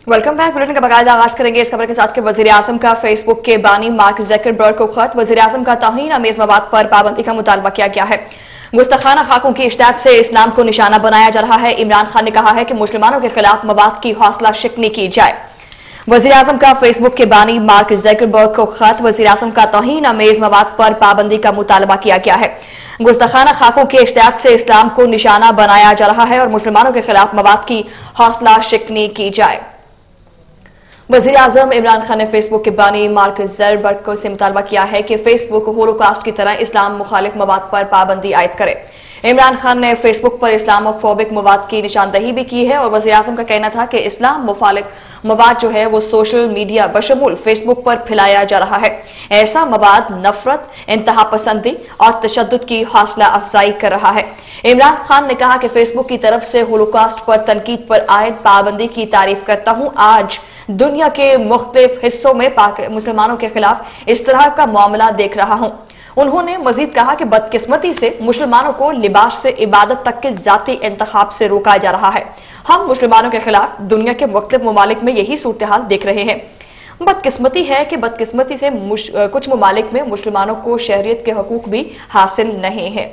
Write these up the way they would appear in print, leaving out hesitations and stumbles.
Welcome back. Bulletin का बाकायदा आगाज करेंगे इस खबर के साथ कि वजीर आजम का फेसबुक के बानी मार्क ज़करबर्ग को खत। वजीर आजम का तौहीन अमेज मवाद पर पाबंदी का मुतालबा किया गया है। गुस्ताखाना खाकों की इश्तियात से इस्लाम को निशाना बनाया जा रहा है। इमरान खान ने कहा है कि मुसलमानों के खिलाफ मवाद की हौसला शिकनी की जाए। वजीर आजम का फेसबुक के बानी मार्क ज़करबर्ग को खत। वजीर आजम का तौहीन अमेज मवाद पर पाबंदी का मुतालबा किया गया है। गुस्ताखाना खाकों के इश्तियात से इस्लाम को निशाना बनाया जा रहा है और मुसलमानों के खिलाफ मवाद की हौसला शिकनी की जाए। वज़ीर आज़म इमरान खान ने फेसबुक के बानी मार्क ज़करबर्ग से मुतालबा किया है कि फेसबुक होलोकास्ट की तरह इस्लाम मुखालिफ मवाद पर पाबंदी आयद करे। इमरान खान ने फेसबुक पर इस्लामोफोबिक मवाद की निशानदही भी की है और वज़ीर आज़म का कहना था कि इस्लाम मुखालिफ मवाद जो है वो सोशल मीडिया बशमूल फेसबुक पर फैलाया जा रहा है। ऐसा मवाद नफरत, इंतहा पसंदी और तशद्दुद की हौसला अफजाई कर रहा है। इमरान खान ने कहा कि फेसबुक की तरफ से होलोकास्ट पर तनकीद पर आयद पाबंदी की तारीफ करता हूं। आज दुनिया के मुख्तलिफ हिस्सों में मुसलमानों के खिलाफ इस तरह का मामला देख रहा हूं। उन्होंने मजीद कहा कि बदकिस्मती से मुसलमानों को लिबास से इबादत तक के जाती इंतखाब से रोका जा रहा है। हम मुसलमानों के खिलाफ दुनिया के मुख्तलिफ ममालिक में यही सूरत हाल देख रहे हैं। बदकिस्मती है कि बदकिस्मती से कुछ ममालिक में मुसलमानों को शहरियत के हकूक भी हासिल नहीं है।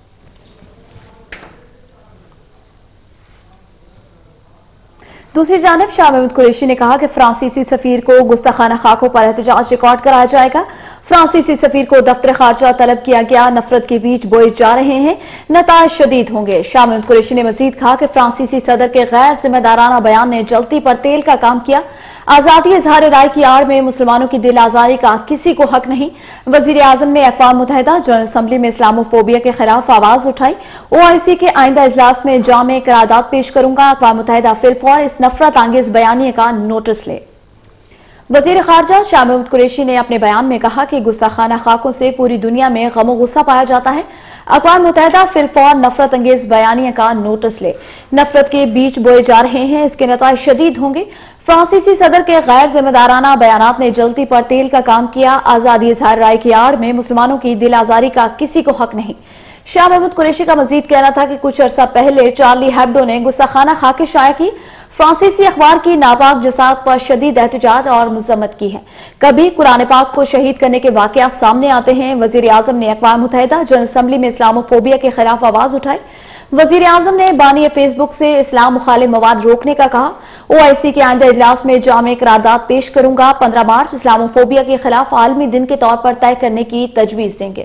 दूसरी जानिब शाह महमूद कुरैशी ने कहा कि फ्रांसीसी सफीर को गुस्ताखाना खाकों पर एहतजाज रिकॉर्ड कराया जाएगा। फ्रांसीसी सफीर को दफ्तर खारजा तलब किया गया। नफरत के बीच बोए जा रहे हैं, नताइज शदीद होंगे। शाह महमूद कुरैशी ने मजीद कहा कि फ्रांसीसी सदर के गैर जिम्मेदाराना बयान ने जलती पर तेल का काम किया। आजादी इजहार राय की आड़ में मुसलमानों की दिल आजारी का किसी को हक नहीं। वजीर आजम ने अक़वाम मुत्तहिदा जनरल असम्बली में इस्लामोफोबिया के खिलाफ आवाज उठाई। OIC के आइंदा इजलास में जामे करारदाद पेश करूंगा। अक़वाम मुत्तहिदा फिलफौर इस नफरत आंगेज बयानिए का नोटिस ले। वजीर खारजा शाह महमूद कुरैशी ने अपने बयान में कहा कि गुस्ताखाना खाकों से पूरी दुनिया में गम गुस्सा पाया जाता है। अक़वाम मुत्तहिदा फिलफौर नफरत अंगेज बयानिए का नोटिस ले। नफरत के बीच बोए जा रहे हैं, इसके नताइज शदीद होंगे। फ्रांसीसी सदर के गैर जिम्मेदाराना बयानात ने जलती पर तेल का काम किया। आजादी इजहार राय की आड़ में मुसलमानों की दिल आजारी का किसी को हक नहीं। शाह महमूद कुरैशी का मजीद कहना था कि कुछ अरसा पहले चार्ली हेब्डो ने गुस्ताखाना खाके शाया की। फ्रांसीसी अखबार की नापाक जसात पर शदीद एहतजाज और मजम्मत की है। कभी कुरान पाक को शहीद करने के वाकयात सामने आते हैं। वजीर आजम ने अक़वाम मुत्तहिदा जनरल असम्बली में इस्लामोफोबिया के खिलाफ आवाज उठाई। वजीर आजम ने बानी फेसबुक से इस्लाम मुखालिफ मवाद रोकने का कहा। OIC के आइंदा इजलास में जामे करारदाद पेश करूंगा। 15 मार्च इस्लामोफोबिया के खिलाफ आलमी दिन के तौर पर तय करने की तजवीज देंगे।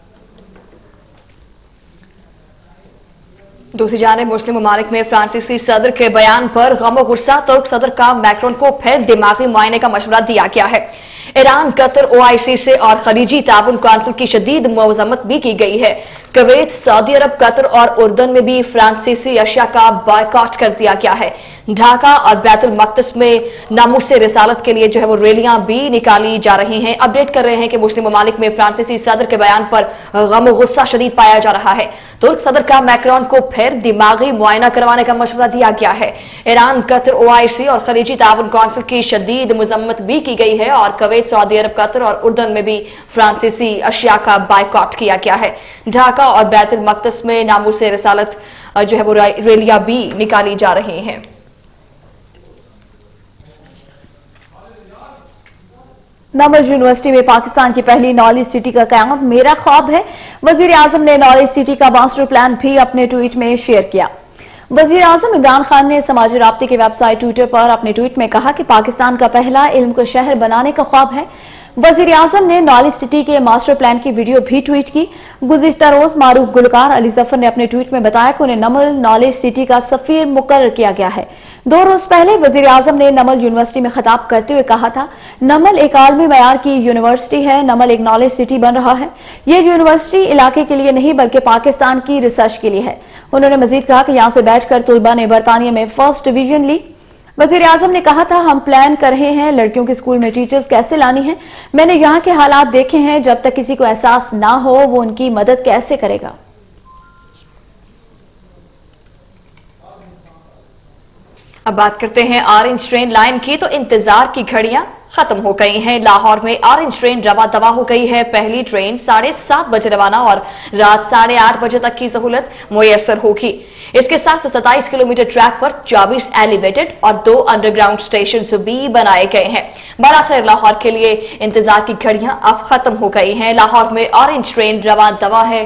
दूसरी जानिब मुस्लिम ममालिक में फ्रांसीसी सदर के बयान पर गम गुस्सा। तुर्क सदर का मैक्रोन को फिर दिमागी मुआयने का मशवरा दिया गया है। ईरान, कतर, OIC से और खलीजी ताउन काउंसिल की शदीद मजम्मत भी की गई है। कुवैत, सऊदी अरब, कतर और उर्दन में भी फ्रांसीसी अशिया का बायकॉट कर दिया गया है। ढाका और बैतुल मक़दस में नामूसे रिसालत के लिए जो है वो रैलियां भी निकाली जा रही हैं। अपडेट कर रहे हैं कि मुस्लिम ममालिक में फ्रांसीसी सदर के बयान पर गम गुस्सा शदीद पाया जा रहा है। तुर्क सदर का मैक्रोन को फिर दिमागी मुआयना करवाने का मशवरा दिया गया है। ईरान, कतर, OIC और खलीजी ताउन काउंसिल की शदीद मजम्मत भी की गई है और कुवैत, सऊदी अरब, कतर और उर्दन में भी फ्रांसीसी अशिया का बायकॉट किया गया है। ढाका और बैतुल मक़दस में नामूसे रिसालत जो है वो रैलियां भी निकाली जा रही हैं। नमल यूनिवर्सिटी में पाकिस्तान की पहली नॉलेज सिटी का क़याम मेरा ख्वाब है। वजीर आजम ने नॉलेज सिटी का मास्टर प्लान भी अपने ट्वीट में शेयर किया। वजीर आजम इमरान खान ने समाजी राब्ते की वेबसाइट ट्विटर पर अपने ट्वीट में कहा कि पाकिस्तान का पहला इल्म का शहर बनाने का ख्वाब है। वजीर आजम ने नॉलेज सिटी के मास्टर प्लान की वीडियो भी ट्वीट की। गुज़िश्ता रोज मारूफ गुलकार अली जफर ने अपने ट्वीट में बताया कि उन्हें नमल नॉलेज सिटी का सफीर मुकर्रर किया गया है। 2 रोज पहले वजीर आजम ने नमल यूनिवर्सिटी में खिताब करते हुए कहा था, नमल एक आलमी मयार की यूनिवर्सिटी है। नमल एक नॉलेज सिटी बन रहा है। यह यूनिवर्सिटी इलाके के लिए नहीं बल्कि पाकिस्तान की रिसर्च के लिए है। उन्होंने मजीद कहा कि यहां से बैठकर तुलबा ने बरतानिया में फर्स्ट डिवीजन ली। वजीर आजम ने कहा था, हम प्लान कर रहे हैं लड़कियों के स्कूल में टीचर्स कैसे लानी है। मैंने यहां के हालात देखे हैं। जब तक किसी को एहसास ना हो वो उनकी मदद कैसे करेगा। अब बात करते हैं ऑरेंज ट्रेन लाइन की। तो इंतजार की घड़ियां खत्म हो गई हैं। लाहौर में ऑरेंज ट्रेन रवा दवा हो गई है। पहली ट्रेन 7:30 बजे रवाना और रात 8:30 बजे तक की सहूलत मुयस्सर होगी। इसके साथ 27 किलोमीटर ट्रैक पर 24 एलिवेटेड और 2 अंडरग्राउंड स्टेशन भी बनाए गए हैं। बराखैर लाहौर के लिए इंतजार की घड़ियां अब खत्म हो गई हैं। लाहौर में ऑरेंज ट्रेन रवा दवा है।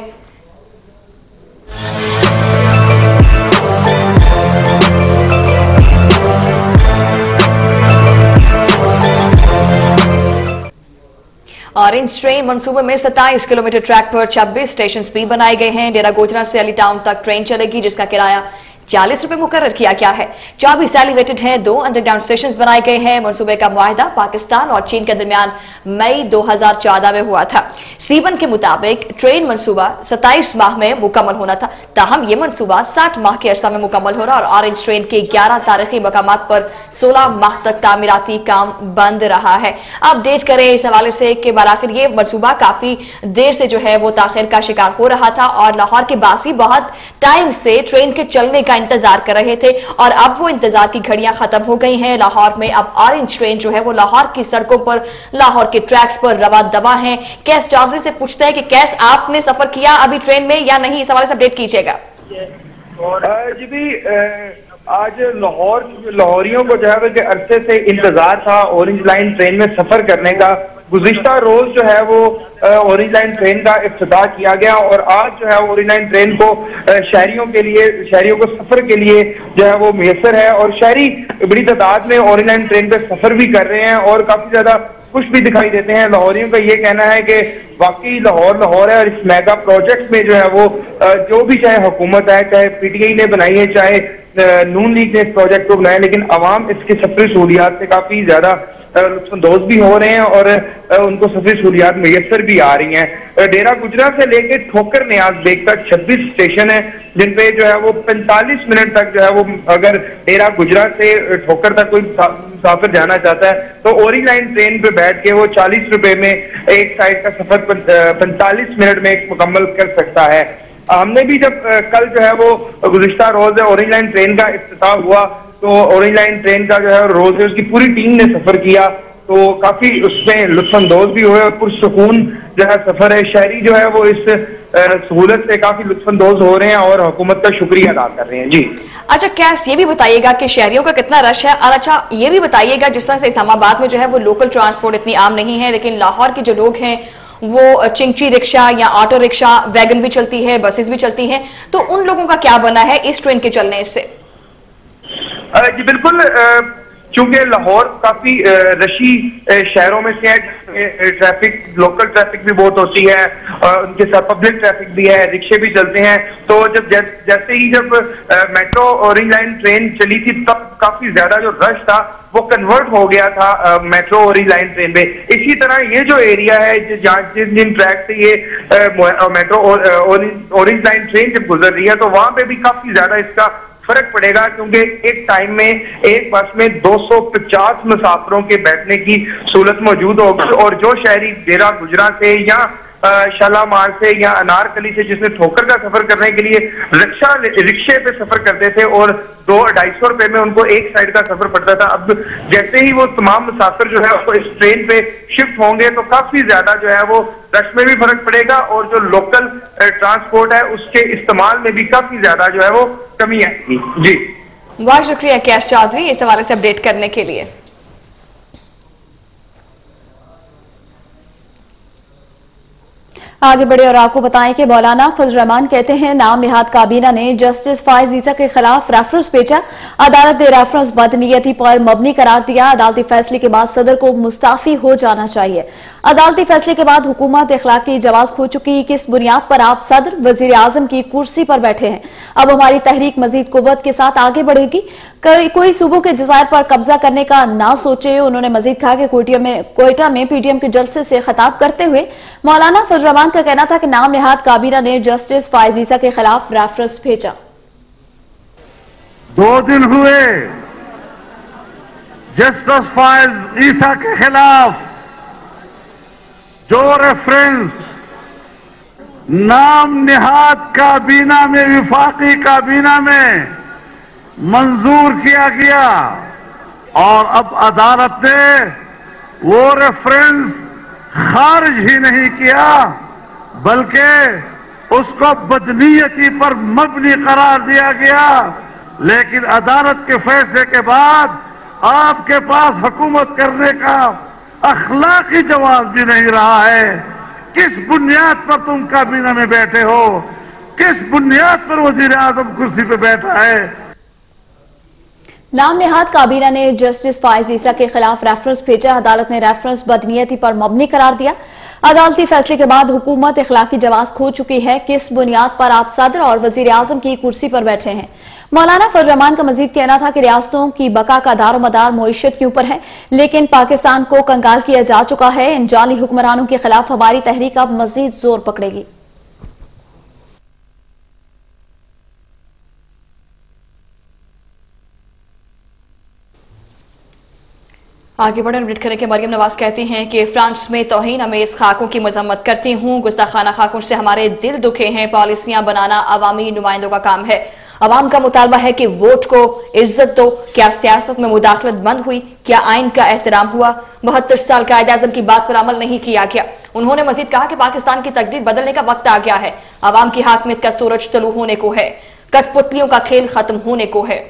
ऑरेंज ट्रेन मंसूबे में 27 किलोमीटर ट्रैक पर 26 स्टेशन भी बनाए गए हैं। डेरा गोजरा से अली टाउन तक ट्रेन चलेगी, जिसका किराया 40 रुपए मुकर्रर किया गया है। 24 एलिवेटेड हैं, 2 अंडरग्राउंड स्टेशन बनाए गए हैं। मंसूबे का मुआहदा पाकिस्तान और चीन के दरमियान मई 2014 में हुआ था। C1 के मुताबिक ट्रेन मंसूबा 27 माह में मुकम्मल होना था, ताहम यह मंसूबा 60 माह के अरसा में मुकम्मल हो रहा और ऑरेंज ट्रेन के 11 तारीखी मकामात पर 16 माह तक तामीराती काम बंद रहा है। अपडेट करें इस हवाले से कि बराखिर ये मंसूबा काफी देर से जो है वो ताखिर का शिकार हो रहा था और लाहौर के बासी बहुत टाइम से ट्रेन के चलने का इंतजार कर रहे थे और अब वो इंतजार की घड़ियां खत्म हो गई हैं। लाहौर में अब ऑरेंज ट्रेन जो है वो लाहौर की सड़कों पर, लाहौर के ट्रैक्स पर रवा दवा है। कैस चौधरी से पूछते हैं कि कैस आपने सफर किया अभी ट्रेन में या नहीं, इस हवाले से अपडेट कीजिएगा। जी भी आज लाहौरियों को जो है कि अरसे से इंतजार था ऑरेंज लाइन ट्रेन में सफर करने का। गुज़िश्ता रोज जो है वो ऑरेंज लाइन ट्रेन का इफ्तिताह किया गया और आज जो है ऑरेंज लाइन ट्रेन को शहरियों को सफर के लिए जो है वो मुयस्सर है और शहरी बड़ी तादाद में ऑरेंज लाइन ट्रेन पे सफर भी कर रहे हैं और काफी ज्यादा खुश भी दिखाई देते हैं। लाहौरियों का ये कहना है कि वाकई लाहौर है और इस मेगा प्रोजेक्ट में जो है वो जो भी चाहे हुकूमत है, चाहे PTI ने बनाई है, चाहे नून लीग ने इस प्रोजेक्ट को बनाया, लेकिन अवाम इसकी सफरी सहूलियात से काफी ज्यादा लुत्फानंदोज भी हो रहे हैं और उनको सफरी सहूलियात मुयस्सर भी आ रही हैं। डेरा गुजरा से लेके ठोकर नियाज बेग तक 26 स्टेशन है जिन पे जो है वो 45 मिनट तक जो है वो अगर डेरा गुजरा से ठोकर तक कोई मुसाफिर जाना चाहता है तो ऑरेंज लाइन ट्रेन पे बैठ के वो 40 रुपए में एक साइड का सफर 45 मिनट में मुकम्मल कर सकता है। हमने भी जब कल जो है वो गुज़िश्ता रोज ऑरेंज लाइन ट्रेन का इफ्तिताह हुआ तो ऑरेंज लाइन ट्रेन का जो है रोज है उसकी पूरी टीम ने सफर किया तो काफी उसमें लुत्फानंदोज भी हुए और पुरसुकून जो है सफर है। शहरी जो है वो इस सहूलत से काफी लुत्फानंदोज हो रहे हैं और हुकूमत का शुक्रिया अदा कर रहे हैं। जी अच्छा, कैस ये भी बताइएगा कि शहरियों का कितना रश है और अच्छा ये भी बताइएगा जिस तरह से इस्लामाबाद में जो है वो लोकल ट्रांसपोर्ट इतनी आम नहीं है, लेकिन लाहौर के जो लोग हैं वो चिंची रिक्शा या ऑटो रिक्शा, वैगन भी चलती है, बसेस भी चलती हैं, तो उन लोगों का क्या बना है इस ट्रेन के चलने से? जी बिल्कुल, चूंकि लाहौर काफी रशी शहरों में से है, ट्रैफिक लोकल ट्रैफिक भी बहुत होती है और उनके साथ पब्लिक ट्रैफिक भी है, रिक्शे भी चलते हैं। तो जब जैसे ही जब मेट्रो ऑरेंज लाइन ट्रेन चली थी तब काफी ज्यादा जो रश था वो कन्वर्ट हो गया था मेट्रो ऑरेंज लाइन ट्रेन में। इसी तरह ये जो एरिया है जिन ट्रैक से ये मेट्रो ऑरेंज लाइन ट्रेन जब गुजर रही है तो वहां पे भी काफी ज्यादा इसका फर्क पड़ेगा क्योंकि एक टाइम में एक बस में 250 मुसाफिरों के बैठने की सहूलत मौजूद होगी और जो शहरी डेरा गुजरा से या शालामार से या अनारकली से जिसने ठोकर का सफर करने के लिए रिक्शे पे सफर करते थे और 200-250 रुपए में उनको एक साइड का सफर पड़ता था, अब जैसे ही वो तमाम मुसाफिर जो है वो इस ट्रेन पे शिफ्ट होंगे तो काफी ज्यादा जो है वो रश में भी फर्क पड़ेगा और जो लोकल ट्रांसपोर्ट है उसके इस्तेमाल में भी काफी ज्यादा जो है वो कमी आएगी। जी बहुत शुक्रिया कैस चौधरी इस हवाले से अपडेट करने के लिए। आगे बढ़े और आपको बताएं कि मौलाना फजल रहमान कहते हैं नाम निहाद काबीना ने जस्टिस फायज ईसा के खिलाफ रेफरेंस भेजा। अदालत ने रेफरेंस बदनीयती पर मबनी करार दिया। अदालती फैसले के बाद सदर को मुस्ताफी हो जाना चाहिए। अदालती फैसले के बाद हुकूमत इखलाकी जवाब खो चुकी, किस बुनियाद पर आप सदर वजीर आजम की कुर्सी पर बैठे हैं? अब हमारी तहरीक मजीद कुव्वत के साथ आगे बढ़ेगी, कोई सूबों के जज़ायर पर कब्जा करने का ना सोचे। उन्होंने मजीद कहा कि कोयटा में PTM के जलसे से खिताब करते हुए मौलाना फजल रहमान का कहना था कि नाम निहाद काबीना ने जस्टिस फायज ईसा के खिलाफ रेफरेंस भेजा। 2 दिन हुए जस्टिस फायज ईसा के खिलाफ जो रेफरेंस नाम निहाद काबीना में, विफाकी काबीना में मंजूर किया गया और अब अदालत ने वो रेफरेंस खारिज ही नहीं किया, बल्कि उसको बदनीयती पर मबनी करार दिया गया। लेकिन अदालत के फैसले के बाद आपके पास हुकूमत करने का अखलाकी जवाब भी नहीं रहा है। किस बुनियाद पर तुम काबीना में बैठे हो? किस बुनियाद पर वजीर आजम कुर्सी पे बैठा है? नाम नेहाद काबीना ने जस्टिस फायज ईसा के खिलाफ रेफरेंस भेजा। अदालत ने रेफरेंस बदनीयती पर मबनी करार दिया। अदालती फैसले के बाद हुकूमत इखलाकी जवाब खो चुकी है। किस बुनियाद पर आप सदर और वजीर आजम की कुर्सी पर बैठे हैं? मौलाना फजल रहमान का मजीद कहना था कि रियासतों की बका का दारोमदार मईशत के ऊपर है, लेकिन पाकिस्तान को कंगाल किया जा चुका है। इन जाली हुक्मरानों के खिलाफ हमारी तहरीक अब मजीद जोर पकड़ेगी। आगे बढ़े अपडेट करने के मरियम नवाज कहती हैं कि फ्रांस में तौहीन अमेज खाकों की मजम्मत करती हूं। गुस्ताखाना खाकों से हमारे दिल दुखे हैं। पॉलिसियां बनाना अवामी नुमाइंदों का काम है। अवाम का मुतालबा है कि वोट को इज्जत दो। क्या सियासत में मुदाखलत बंद हुई? क्या आइन का एहतराम हुआ? 72 साल कायद आजम की बात पर अमल नहीं किया गया। उन्होंने मजीद कहा कि पाकिस्तान की तकदीर बदलने का वक्त आ गया है। अवाम की हाकमियत का सूरज तलू होने को है। कठपुतलियों का खेल खत्म होने को है।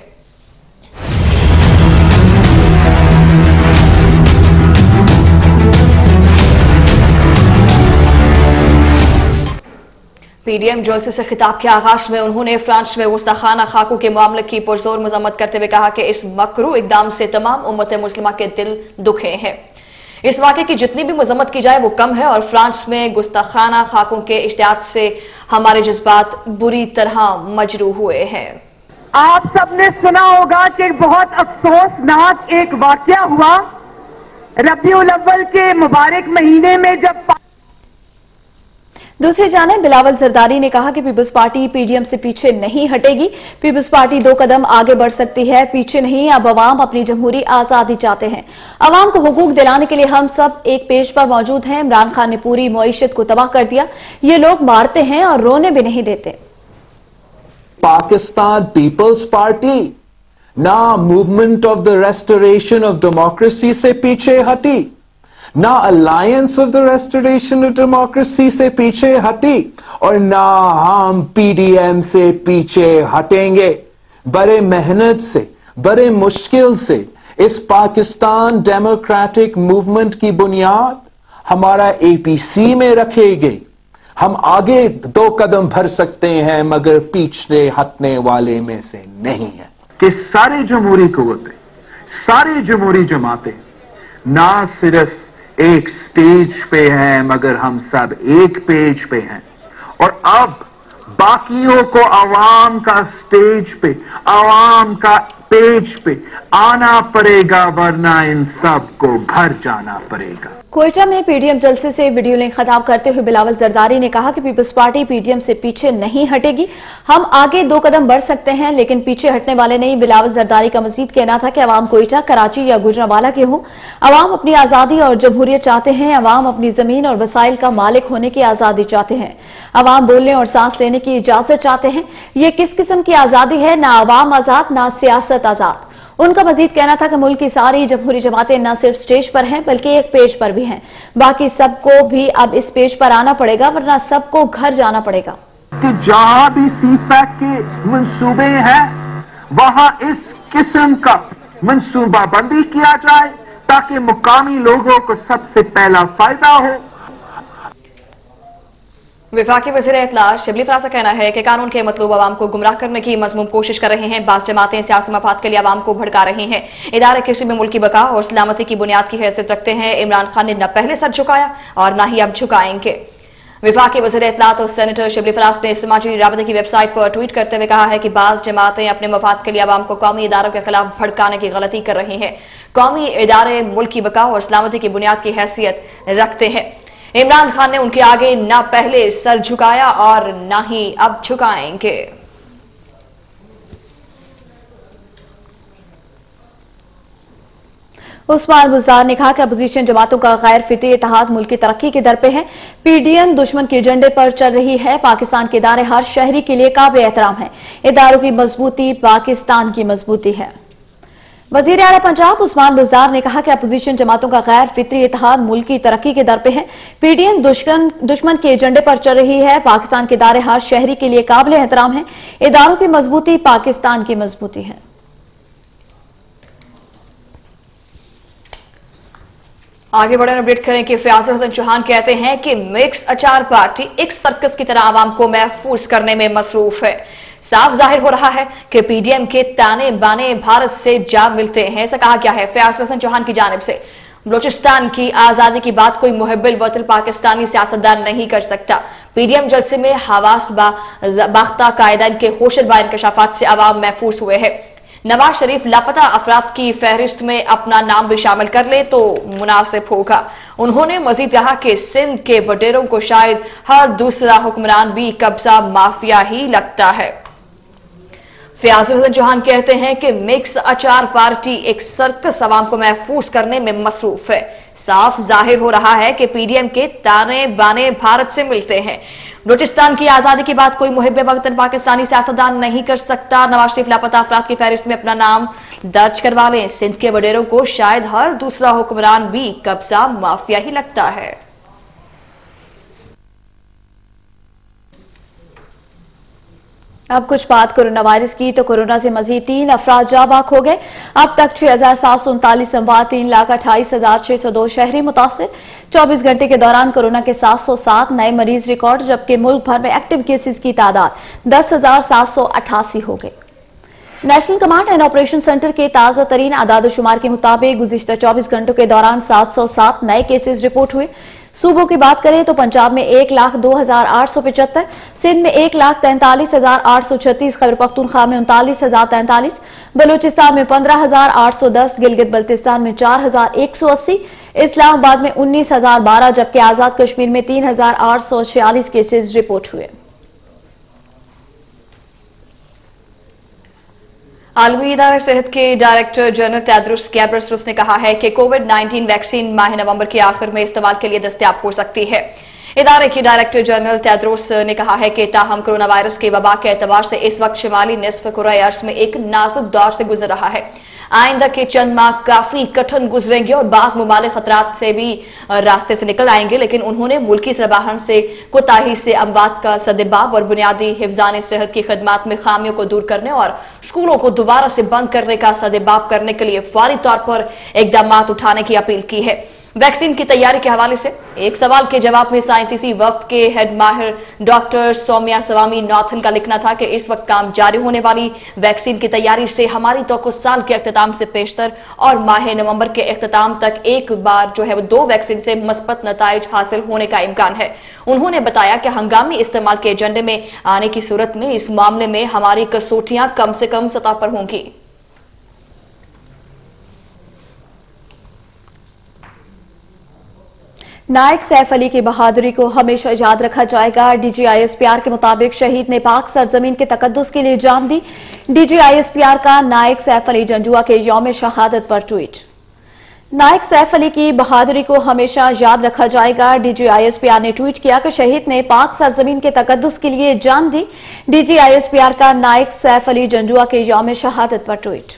पीडीएम जलसे से खिताब के आगाज में उन्होंने फ्रांस में गुस्ताखाना खाकों के मामले की पुरजोर मजम्मत करते हुए कहा कि इस मकरू इकदाम से तमाम उम्मत मुस्लिमा के दिल दुखे हैं। इस वाक़े की जितनी भी मजम्मत की जाए वो कम है और फ्रांस में गुस्ताखाना खाकों के इश्तियात से हमारे जज्बात बुरी तरह मजरूह हुए हैं। आप सबने सुना होगा कि बहुत अफसोसनाक एक वाकया हुआ रबीउल अव्वल के मुबारक महीने में, जब दूसरी जानिब बिलावल जरदारी ने कहा कि पीपल्स पार्टी पीडीएम से पीछे नहीं हटेगी। पीपल्स पार्टी 2 कदम आगे बढ़ सकती है, पीछे नहीं। अब अवाम अपनी जमहूरी आजादी चाहते हैं। अवाम को हुकूक दिलाने के लिए हम सब एक पेज पर मौजूद हैं। इमरान खान ने पूरी मईशत को तबाह कर दिया। ये लोग मारते हैं और रोने भी नहीं देते। पाकिस्तान पीपल्स पार्टी ना movement of the restoration of democracy से पीछे हटी, ना alliance of the restoration of democracy से पीछे हटी, और ना हम पीडीएम से पीछे हटेंगे। बड़े मेहनत से, बड़े मुश्किल से इस पाकिस्तान डेमोक्रेटिक मूवमेंट की बुनियाद हमारा एपीसी में रखी गई। हम आगे 2 कदम भर सकते हैं, मगर पीछे हटने वाले में से नहीं है। कि सारी जमहूरी कुव्वतें, सारी जमहूरी जमातें ना सिर्फ एक स्टेज पे हैं, मगर हम सब एक पेज पे हैं। और अब बाकियों को आवाम का स्टेज पे, आवाम का पेज पे आना पड़ेगा, वरना इन सब को घर जाना पड़ेगा। कोयटा में पीडीएम जलसे से वीडियो लिंक खिताब करते हुए बिलावल जरदारी ने कहा कि पीपल्स पार्टी पीडीएम से पीछे नहीं हटेगी। हम आगे 2 कदम बढ़ सकते हैं, लेकिन पीछे हटने वाले नहीं। बिलावल जरदारी का मजीद कहना था कि अवाम कोयटा, कराची या गुजरांवाला के हों, अवाम अपनी आजादी और जमहूरियत चाहते हैं। अवाम अपनी जमीन और वसाइल का मालिक होने की आजादी चाहते हैं। अवाम बोलने और सांस लेने की इजाजत चाहते हैं। ये किस किस्म की आजादी है? ना अवाम आजाद, ना सियासत आजाद। उनका मजीद कहना था कि मुल्क की सारी जमहूरी जमातें न सिर्फ स्टेज पर हैं, बल्कि एक पेज पर भी हैं। बाकी सबको भी अब इस पेज पर आना पड़ेगा, वरना सबको घर जाना पड़ेगा। कि जहां भी सीपैक के मंसूबे हैं, वहां इस किस्म का मंसूबाबंदी किया जाए ताकि मुकामी लोगों को सबसे पहला फायदा हो। विफाकी वज़ीर इत्तलात शिबली फराज का कहना है कि कानून के मतलूब आवाम को गुमराह करने की मज़मूम कोशिश कर रहे हैं। बाज़ जमातें सियासी मफाद के लिए आवाम को भड़का रही हैं। इदारे किसी में मुल्की बका और सलामती की बुनियाद की हैसियत रखते हैं। इमरान खान ने न पहले सर झुकाया और न ही अब झुकाएंगे। विफाकी वज़ीर इत्तलात और सेनेटर शिबली फराज ने समाजी राबते की वेबसाइट पर ट्वीट करते हुए कहा है कि बाज़ जमातें अपने मफाद के लिए आवाम को कौमी इदारों के खिलाफ भड़काने की गलती कर रही हैं। कौमी इदारे मुल्क की बका और सलामती की बुनियाद की हैसियत रखते हैं। इमरान खान ने उनके आगे न पहले सर झुकाया और न ही अब झुकाएंगे। उस्मान गुजार ने कहा कि अपोजिशन जमातों का गैर फितरी इत्तेहाद मुल्क की तरक्की के दर पे है। पीडीएम दुश्मन के एजेंडे पर चल रही है। पाकिस्तान के इदारे हर शहरी के लिए काबिल एहतराम है। इदारों की मजबूती पाकिस्तान की मजबूती है। वजीर आला पंजाब उस्मान बुज़दार ने कहा कि अपोजिशन जमातों का गैर फितरी इत्तेहाद मुल्क की तरक्की के दर पे है। पीडीएम दुश्मन के एजेंडे पर चल रही है। पाकिस्तान के इदारे हर शहरी के लिए काबिल एहतराम है। इदारों की मजबूती पाकिस्तान की मजबूती है। आगे बढ़े अपडेट करें कि फयाजुल हसन चौहान कहते हैं कि मिक्स अचार पार्टी एक सर्कस की तरह आवाम को महफूज करने में मसरूफ है। साफ जाहिर हो रहा है कि पीडीएम के ताने बाने भारत से जा मिलते हैं। ऐसा कहा गया है फयाजुल हसन चौहान की जानिब से। बलोचिस्तान की आजादी की बात कोई मुहब्बिल वतन पाकिस्तानी सियासतदान नहीं कर सकता। पीडीएम जलसे में हवास बाख्ता कायदान के होशरबा इंकशाफात से आवाम महफूज हुए हैं। नवाज शरीफ लापता अफराद की फहरिस्त में अपना नाम भी शामिल कर ले तो मुनासिब होगा। उन्होंने मजीद कहा कि सिंध के वडेरों को शायद हर दूसरा हुक्मरान भी कब्जा माफिया ही लगता है। फयाजुल हसन चौहान कहते हैं कि मिक्स अचार पार्टी एक सर्कस अवाम को महफूज करने में मसरूफ है। साफ जाहिर हो रहा है कि पीडीएम के ताने बाने भारत से मिलते हैं। बलूचिस्तान की आजादी की बात कोई मुहिब्बे वतन पाकिस्तानी सियासतदान नहीं कर सकता। नवाज शरीफ लापता अफराद की फहरिस्त में अपना नाम दर्ज करवा लें। सिंध के वडेरों को शायद हर दूसरा हुक्मरान भी कब्जा माफिया ही लगता है। अब कुछ बात कोरोना वायरस की तो कोरोना से मजीद 3 अफराद जाबाक हो गए। अब तक 6,739 अमवात, 3,28,602 शहरी मुतासिर। 24 घंटे के दौरान कोरोना के 707 नए मरीज रिकॉर्ड, जबकि मुल्क भर में एक्टिव केसेस की तादाद 10,788 हो गई। National command and operation centre के ताजा तरीन आदाद-ओ-शुमार के मुताबिक गुज़िश्ता 24 घंटों के दौरान 707 नए केसेस रिपोर्ट हुए। सूबों की बात करें तो पंजाब में 1,02,875, सिंध में 1,43,836, खैबर पख्तूनख्वा में 39,043, बलूचिस्तान में 15,810, गिलगित बल्तिस्तान में 4,180, इस्लामाबाद में 19,012, जबकि आजाद कश्मीर में 3,846 केसेस रिपोर्ट हुए। आलमी इदारा सेहत के डायरेक्टर जनरल तेद्रोस गैब्रेयेसस ने कहा है कि कोविड-19 वैक्सीन माह नवंबर के आखिर में इस्तेमाल के लिए दस्तयाब हो सकती है। इदारे के डायरेक्टर जनरल तेद्रोस ने कहा है कि ताहम कोरोना वायरस के वबा के एतबार से इस वक्त शिमाली निस्फ कुर्रा अर्ज में एक नाजुक दौर से गुजर रहा है। आइंदा के चंद माह काफी कठिन गुजरेंगे और बाज मुमालिक खतरात से भी रास्ते से निकल आएंगे, लेकिन उन्होंने मुल्की सरबराहन से कोताही से अमवात का सदेबाब और बुनियादी हिफ्जान सेहत की खदमात में खामियों को दूर करने और स्कूलों को दोबारा से बंद करने का सदेबाब करने के लिए फौरी तौर पर इकदाम उठाने की अपील की है। वैक्सीन की तैयारी के हवाले से एक सवाल के जवाब में साइंसी वक्त के हेड माहिर डॉक्टर सौम्या स्वामी नॉथन का लिखना था कि इस वक्त काम जारी होने वाली वैक्सीन की तैयारी से हमारी तो कुछ साल के अख्ताम से पेशतर और माह नवंबर के अख्ताम तक एक बार जो है वो 2 वैक्सीन से मस्बत नताइज हासिल होने का इम्कान है। उन्होंने बताया कि हंगामी इस्तेमाल के एजेंडे में आने की सूरत में इस मामले में हमारी कसौटियां कम से कम सतह पर होंगी। नायक सैफ अली की बहादुरी को हमेशा याद रखा जाएगा। डीजीआईएसपीआर के मुताबिक शहीद ने पाक सरजमीन के तकद्दुस के लिए जान दी। डीजीआईएसपीआर का नायक सैफ अली जंजुआ के यौम शहादत पर ट्वीट। नायक सैफ अली की बहादुरी को हमेशा याद रखा जाएगा। डीजीआईएसपीआर ने ट्वीट किया कि शहीद ने पाक सरजमीन के तकद्दुस के लिए जान दी। डीजीआईएसपीआर का नायक सैफ अली जंजुआ के यौम शहादत पर ट्वीट।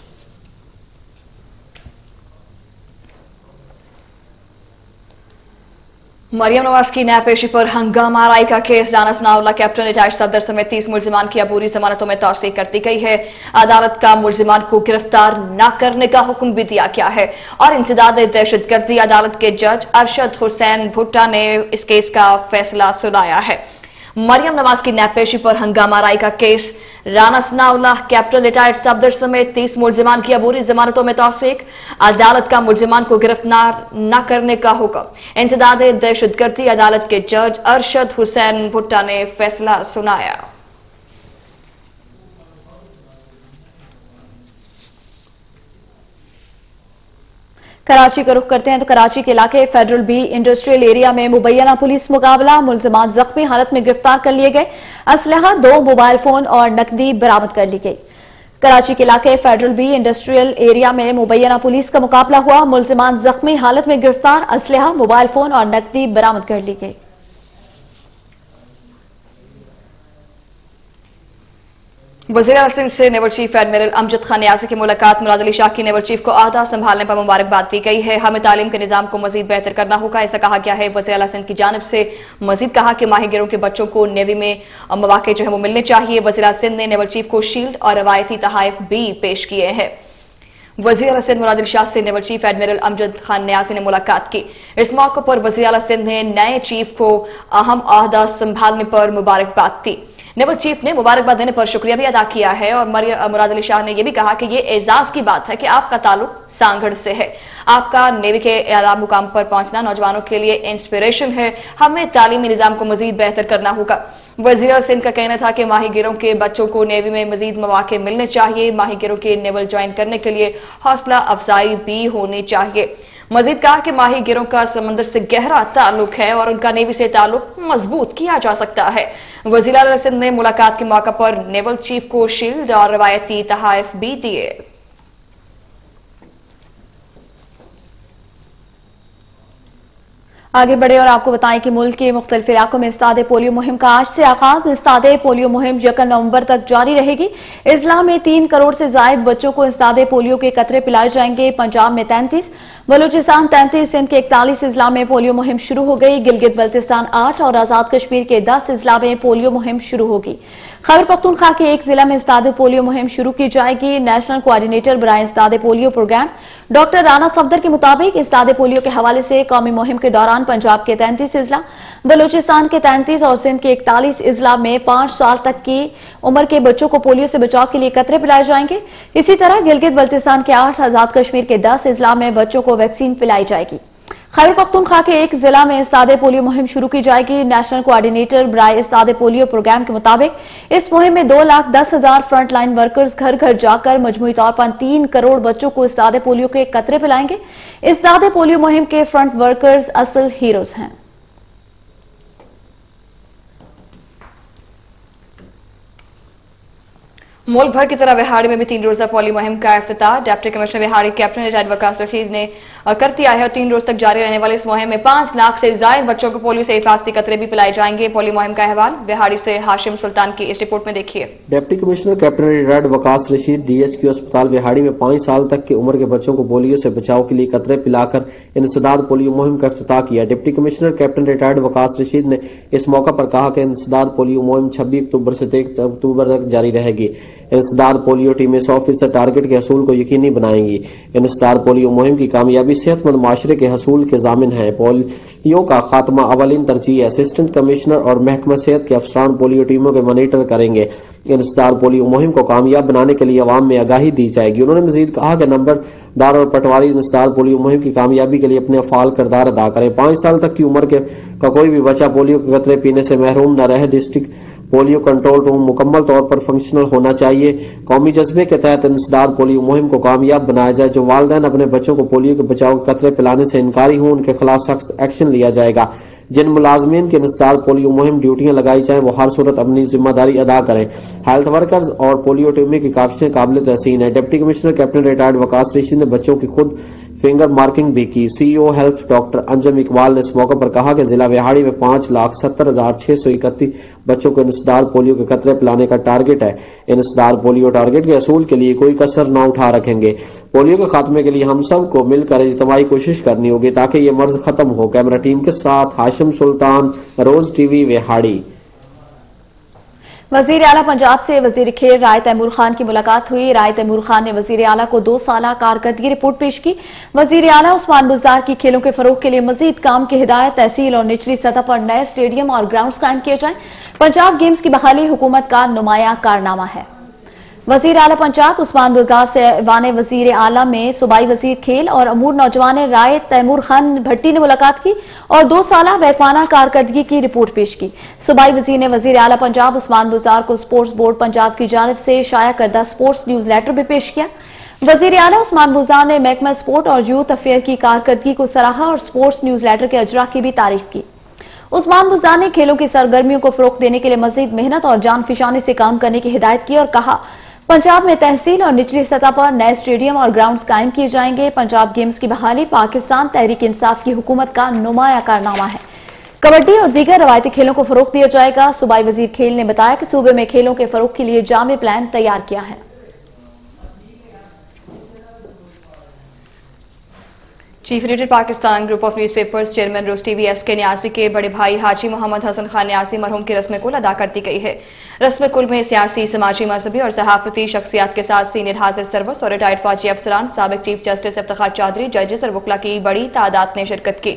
मरियम नवाज की न्याय पेशी पर हंगामा आरआई का case. Rana Sanaullah, captain retired Safdar समेत 30 मुलजिमान की अबूरी जमानतों में तौसीह कर दी गई है। अदालत का मुलजिमान को गिरफ्तार न करने का हुक्म भी दिया गया है और इंसदाद दहशतगर्दी अदालत के जज अरशद हुसैन भुट्टा ने इस केस का फैसला सुनाया है। मरियम नवाज की न्याय पेशी पर हंगामा आरआई का case. Rana Sanaullah, captain retired Safdar समेत 30 मुलजिमान की अबूरी जमानतों में तौसीक। अदालत का मुलजिमान को गिरफ्तार न करने का हुक्म। इंसदाद दहशतगर्दी अदालत के जज अरशद हुसैन भुट्टा ने फैसला सुनाया। कराची का रुख करते हैं तो कराची के इलाके फेडरल बी इंडस्ट्रियल एरिया में मुबैना पुलिस मुकाबला। मुलजिमान जख्मी हालत में गिरफ्तार कर लिए गए। असलहा, 2 मोबाइल फोन और नकदी बरामद कर ली गई। कराची के इलाके फेडरल बी इंडस्ट्रियल एरिया में मुबैना पुलिस का मुकाबला हुआ। मुलजिमान जख्मी हालत में गिरफ्तार, असलहा, मोबाइल फोन और नकदी बरामद कर ली गई। वज़ीर आला सिंध से naval chief admiral Amjad Khan Niazi की मुलाकात। मुराद अली शाह की नेवल चीफ को अहदा संभालने पर मुबारकबाद दी गई है। हमें तालीम के निजाम को मजीद बेहतर करना होगा, ऐसा कहा गया है। वज़ीर आला सिंध की जानिब से मजीद कहा कि माहिगिरों के बच्चों को नेवी में मौके जो है वो मिलने चाहिए। वज़ीर आला सिंध ने नेवल चीफ को शील्ड और रवायती तहाइफ भी पेश किए हैं। वज़ीर आला सिंध मुराद अली शाह से naval chief admiral Amjad Khan Niazi ने मुलाकात की। इस मौके पर वज़ीर आला सिंध ने नए चीफ को अहम अहदा संभालने पर मुबारकबाद दी। नेवल चीफ ने मुबारकबाद देने पर शुक्रिया भी अदा किया है और मुराद अली शाह ने यह भी कहा कि यह एजाज की बात है कि आपका ताल्लुक सांगढ़ से है। आपका नेवी के आला मुकाम पर पहुंचना नौजवानों के लिए इंस्पिरेशन है। हमें तालीमी निजाम को मजीद बेहतर करना होगा। वज़ीर सिंध का कहना था कि माहिगिरों के बच्चों को नेवी में मजीद मौके मिलने चाहिए। माहिगिरों के नेवल ज्वाइन करने के लिए हौसला अफजाई भी होनी चाहिए। मजीद कहा कि माहिगिरों का समंदर से गहरा ताल्लुक है और उनका नेवी से ताल्लुक मजबूत किया जा सकता है। वज़ीर आला सिंध ने मुलाकात के मौके पर नेवल चीफ को शील्ड और रवायती तहाइफ भी दिए। आगे बढ़े और आपको बताएं कि मुल्क के मुख्तलिफ इलाकों में इस्तादे पोलियो मुहिम का आज से आगाज। इस्तादे पोलियो मुहिम 1 नवंबर तक जारी रहेगी। इजला में 3 करोड़ से जायद बच्चों को इस्तादे पोलियो के कतरे पिलाए जाएंगे। पंजाब में 33, बलूचिस्तान 33, सिंध के 41 इजला में पोलियो मुहिम शुरू हो गई। गिलगित बल्तिस्तान 8 और आजाद कश्मीर के 10 इजला में पोलियो मुहिम शुरू होगी। खैबर पख्तूनख्वा के 1 जिला में इस्तादे पोलियो मुहिम शुरू की जाएगी। नेशनल कोऑर्डिनेटर बराए इस्तादे polio programme doctor Rana Safdar के मुताबिक इस्तादे पोलियो के हवाले से कौमी मुहिम के दौरान पंजाब के 33 इजला, बलूचिस्तान के 33 और सिंध के 41 इजला में 5 साल तक की उम्र के बच्चों को पोलियो से बचाव के लिए कतरे पिलाए जाएंगे। इसी तरह गिलगित बल्तिस्तान के 8, आजाद कश्मीर के 10 इजला में बच्चों को वैक्सीन पिलाई जाएगी। खैबर पख्तूनख्वा के 1 जिला में इस्तादे पोलियो मुहिम शुरू की जाएगी। नेशनल कोऑर्डिनेटर बराए इस्तादे पोलियो प्रोग्राम के मुताबिक इस मुहिम में 2,10,000 फ्रंट लाइन वर्कर्स घर घर जाकर मजमूई तौर पर 3 करोड़ बच्चों को इस्तादे पोलियो के कतरे पिलाएंगे। इस्तादे पोलियो मुहिम के फ्रंट वर्कर्स असल हीरोज हैं। मुल्क भर की तरह विहाड़ी में भी 3 रोजा पोलियो मुहिम का इफ्तिताह deputy commissioner Vehari captain retired Waqas Rasheed ने कर दिया है और 3 रोज तक जारी रहने वाली इस मुहिम में 5 लाख से जायद बच्चों को पोलियो से हिफाजती कतरे भी पिलाए जाएंगे। पोलियो मुहिम का अहवाल विहाड़ी से हाशिम सुल्तान की इस रिपोर्ट में देखिए। Deputy commissioner captain retired Waqas Rasheed DHQ अस्पताल विहाड़ी में 5 साल तक की उम्र के बच्चों को पोलियो से बचाव के लिए कतरे पिलाकर इंसदाद पोलियो मुहिम का इफ्तिताह किया। Deputy commissioner captain retired Waqas Rasheed ने इस मौका पर कहा कि इंसदाद पोलियो मुहिम 26 अक्टूबर से 23 अक्टूबर तक जारी रहेगी। इंसदाद पोलियो टीमें 100% टारगेट के हसूल को यकीनी बनाएंगी। इंसदाद पोलियो मुहिम की कामयाबी सेहतमंद माशरे के हसूल के जामिन है। पोलियो का खात्मा अवलिन तरजीह है। असिस्टेंट कमिश्नर और महकमा सेहत के अफसरान पोलियो टीमों के मॉनिटर करेंगे। इंसदाद पोलियो मुहिम को कामयाब बनाने के लिए अवाम में आगाही दी जाएगी। उन्होंने मजीद कहा कि नंबरदार और पटवारी इंसदाद पोलियो मुहिम की कामयाबी के लिए अपने अफाल किरदार अदा करें। 5 साल तक की उम्र का कोई भी बच्चा पोलियो के कतरे पीने से महरूम न रहे। डिस्ट्रिक्ट पोलियो कंट्रोल रूम मुकम्मल तौर पर फंक्शनल होना चाहिए। कौमी जज्बे के तहत इंसदाद पोलियो मुहिम को कामयाब बनाया जाए। जो वालिदैन अपने बच्चों को पोलियो के बचाव के कतरे पिलाने से इनकारी हों उनके खिलाफ सख्त एक्शन लिया जाएगा। जिन मुलाजमीन के इंसदाद पोलियो मुहिम ड्यूटियां लगाई जाएं वो हर सूरत अपनी जिम्मेदारी अदा करें। हेल्थ वर्कर्स और पोलियो टीमें की काफिशें काबिल तहसीन है। Deputy commissioner captain retired Waqas Rasheed ने बच्चों की खुद फिंगर मार्किंग भी की। CEO health doctor Anjum Iqbal ने इस मौके पर कहा कि जिला विहाड़ी में 5,70,631 बच्चों को इंसदाद पोलियो के कतरे पिलाने का टारगेट है। इंसदाद पोलियो टारगेट के असूल के लिए कोई कसर न उठा रखेंगे। पोलियो के खात्मे के लिए हम सब को मिलकर इज्तिमाई कोशिश करनी होगी ताकि ये मर्ज खत्म हो। कैमरा टीम के साथ हाशिम सुल्तान, रोज TV विहाड़ी। वजीर आला पंजाब से वजीर खेल राय तैमूर खान की मुलाकात हुई। राय तैमूर खान ने वजीर आला को 2 साला कारकर्दगी रिपोर्ट पेश की। वजीर आला उस्मान बुज़दार की खेलों के फरोग के लिए मजीद काम की हिदायत। तहसील और निचली सतह पर नए स्टेडियम और ग्राउंड कायम किए जाएं। पंजाब गेम्स की बहाली हुकूमत का नुमाया कारनामा है। वजीर आला पंजाब उस्मान बुज़दार से ऐवान वजीर आला में सूबाई वजीर खेल और अमूर नौजवान राय तैमूर खान भट्टी ने मुलाकात की और 2 साला वैफाना कारकर्दगी की रिपोर्ट पेश की। सूबाई वजीर ने वजीर आला पंजाब उस्मान बुज़दार को स्पोर्ट्स बोर्ड पंजाब की जानिब से शाया करदा स्पोर्ट्स न्यूज लेटर भी पेश किया। वजीर आला उस्मान बुज़दार ने महकमा स्पोर्ट और यूथ अफेयर की कारकर्दगी को सराहा और स्पोर्ट्स न्यूज लेटर के अजरा की भी तारीफ की। उस्मान बुज़दार ने खेलों की सरगर्मियों को फरोग देने के लिए मजीद मेहनत और जान फिशानी से काम करने की हिदायत की और कहा पंजाब में तहसील और निचली सतह पर नए स्टेडियम और ग्राउंड्स कायम किए जाएंगे। पंजाब गेम्स की बहाली पाकिस्तान तहरीक इंसाफ की हुकूमत का नुमाया कारनामा है। कबड्डी और दीगर रवायती खेलों को फरोग दिया जाएगा। सूबाई वजीर खेल ने बताया कि सूबे में खेलों के फरोग के लिए जामे प्लान तैयार किया है। Chief editor Pakistan group of newspapers chairman Roze TV SK Niazi के बड़े भाई हाजी मोहम्मद हसन खान न्यासी मरहूम की रस्म कुल अदा कर दी गई है। रस्म कुल में सियासी, समाजी, मजहबी और सहाफती शख्सियात के साथ सीनियर हाजिर सर्विस और रिटायर्ड फौजी अफसरान, साबिक चीफ जस्टिस इफ्तिखार चौधरी, जजेस और वकला की बड़ी तादाद ने शिरकत की।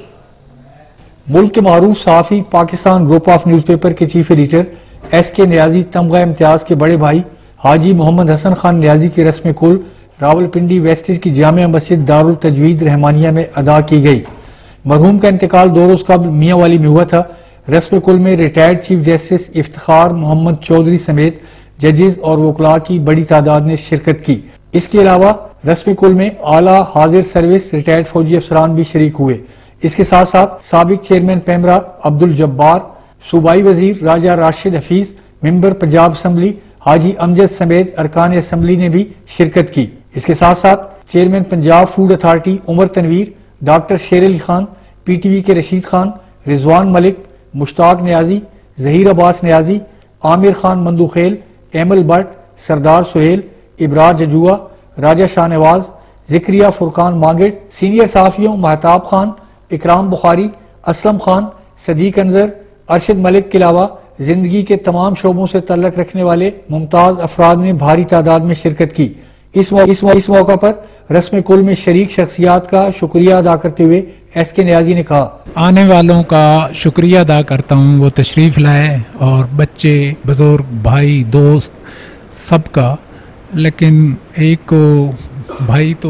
मुल्क के मारूफ सहाफी पाकिस्तान ग्रुप ऑफ न्यूज़पेपर के chief editor SK Niazi Tamgha Imtiaz के बड़े भाई हाजी मोहम्मद हसन खान न्याजी की रस्म कुल रावलपिंडी वेस्टेज की जामिया मस्जिद दारुल तजवीद रहमानिया में अदा की गई। मरहूम का इंतकाल 2 रोज कबल मियां वाली में हुआ था। रस्म कुल में retired chief justice Iftikhar Mohammad Chaudhry समेत जजेस और वकला की बड़ी तादाद ने शिरकत की। इसके अलावा रस्म कुल में आला हाजिर सर्विस रिटायर्ड फौजी अफसरान भी शरीक हुए। इसके साथ साथ साबिक चेयरमैन पेमरा अब्दुल जब्बार, सूबाई वजीर राजा राशिद हफीज, मेंबर पंजाब असम्बली हाजी अमजद समेत अरकान असम्बली ने भी शिरकत की। इसके साथ साथ chairman Punjab food authority Umar Tanveer, doctor Sher Ali Khan, PTV के रशीद खान, रिजवान मलिक, मुश्ताक न्याजी, जहीर अब्बास न्याजी, आमिर खान मंदूखेल, एमल भट्ट, सरदार सुहेल, इब्रार जजुआ, राजा शाहनवाज, जिक्रिया फुरकान मांगेट, सीनियर सहाफियों महताब खान, इकराम बुखारी, असलम खान, सदीक अंजर, अरशद मलिक के अलावा जिंदगी के तमाम शोबों से तल्लक रखने वाले मुमताज अफराद ने भारी तादाद में शिरकत की। इस मौका पर रस्म कुल में शरीक शख्सियात का शुक्रिया अदा करते हुए एसके न्याजी ने कहा, आने वालों का शुक्रिया अदा करता हूं, वो तशरीफ लाए और बच्चे, बुजुर्ग, भाई, दोस्त सबका। लेकिन एक को भाई तो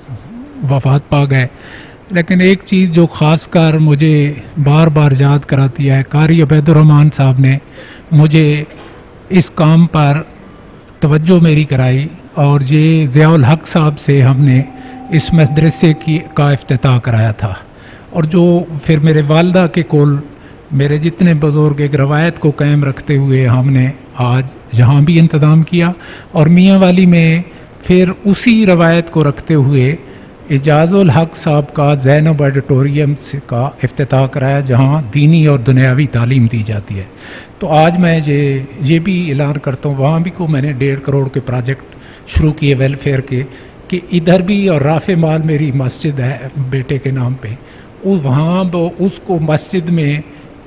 वफात पा गए, लेकिन एक चीज़ जो ख़ासकर मुझे बार बार याद कराती है, कारी अबैदुर्रहमान साहब ने मुझे इस काम पर तवज्जो मेरी कराई और ये ज़ियाउल हक साहब से हमने इस मदरसे का इफ्तिताह कराया था। और जो फिर मेरे वालदा के कोल मेरे जितने बुजुर्ग एक रवायत को कायम रखते हुए हमने आज यहाँ भी इंतज़ाम किया और मियाँ वाली में फिर उसी रवायत को रखते हुए इजाजुल हक साहब का ज़ैनब ऑडिटोरियम का इफ्तिताह कराया, जहाँ दीनी और दुनियावी तालीम दी जाती है। तो आज मैं ये भी ऐलान करता हूँ, वहाँ भी को मैंने 1.5 करोड़ के प्रोजेक्ट शुरू किए वेलफेयर के, कि इधर भी और राफे माल मेरी मस्जिद है बेटे के नाम पे, वहाँ उसको मस्जिद में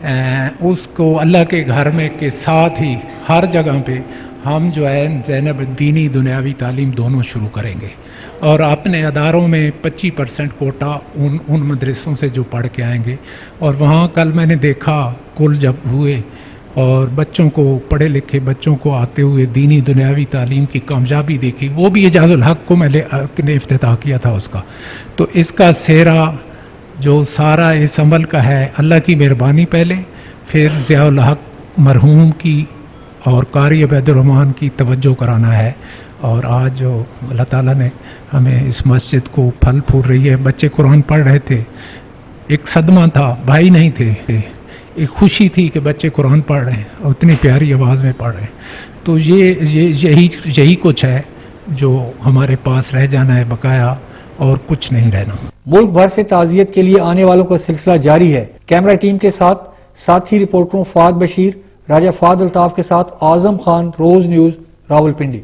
उसको अल्लाह के घर में के साथ ही हर जगह पे हम जो है ज़ैनब दीनी दुनियावी तालीम दोनों शुरू करेंगे। और अपने अदारों में 25% कोटा उन मदरसों से जो पढ़ के आएंगे। और वहाँ कल मैंने देखा कुल जब हुए और बच्चों को, पढ़े लिखे बच्चों को आते हुए दीनी दुनियावी तालीम की कामयाबी देखी, वो भी इजाजुल हक को मैंने इफ्तिताह किया था उसका। तो इसका सेहरा जो सारा इस अमल का है, अल्लाह की मेहरबानी पहले, फिर ज़ियाउल हक मरहूम की और कारी अबैदुर्रहमान की तवज्जो कराना है। और आज जो अल्लाह ताला ने हमें इस मस्जिद को फल फूल रही है, बच्चे कुरान पढ़ रहे थे, एक सदमा था, भाई नहीं थे, एक खुशी थी कि बच्चे कुरान पढ़ रहे हैं और उतनी प्यारी आवाज़ में पढ़ रहे हैं। तो यही कुछ है जो हमारे पास रह जाना है बकाया, और कुछ नहीं रहना। मुल्क भर से ताज़ियत के लिए आने वालों का सिलसिला जारी है। कैमरा टीम के साथ साथी रिपोर्टरों फाद बशीर, राजा फाद अल्ताफ के साथ आजम खान, रोज न्यूज, रावलपिंडी।